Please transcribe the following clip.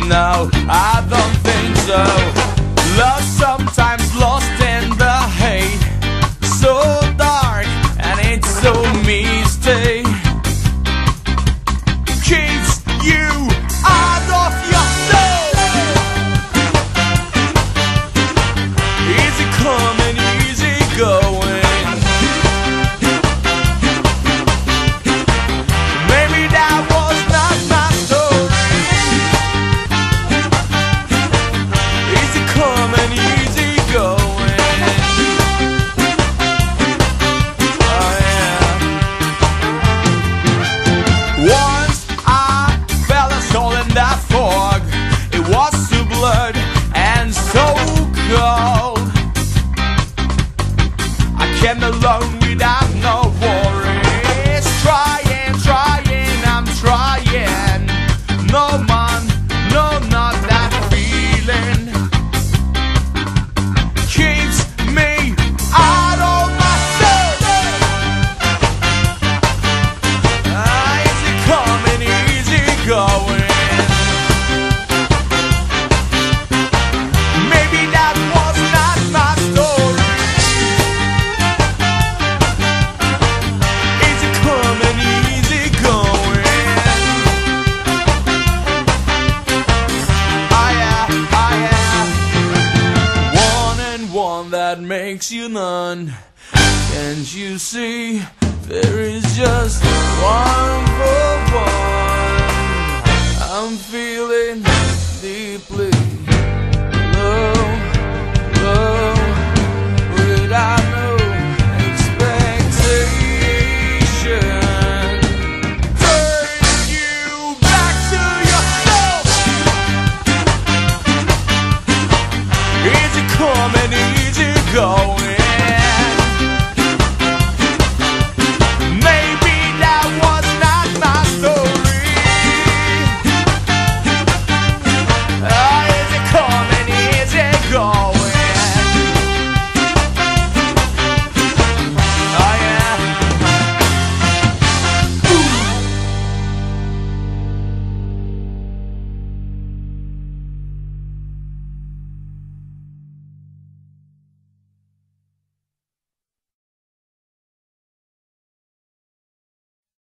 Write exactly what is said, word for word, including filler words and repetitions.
No, I don't think so. Love sometimes lost in the hate, so dark and it's so misty. Keeps you out of your soul. Easy coming, easy going. Maybe that was not my story. Easy coming, easy going. Oh yeah. Once I felt a soul in that fog. It was so blood and so cold. I came alone without no worries. Trying, trying, I'm trying. No man, no, not that feeling. Keeps me out of my soul. Ah, easy coming, easy going. Maybe that was not my story. Easy coming, easy going. Ah yeah, ah yeah. One and one that makes you none. Can't you see there is just one for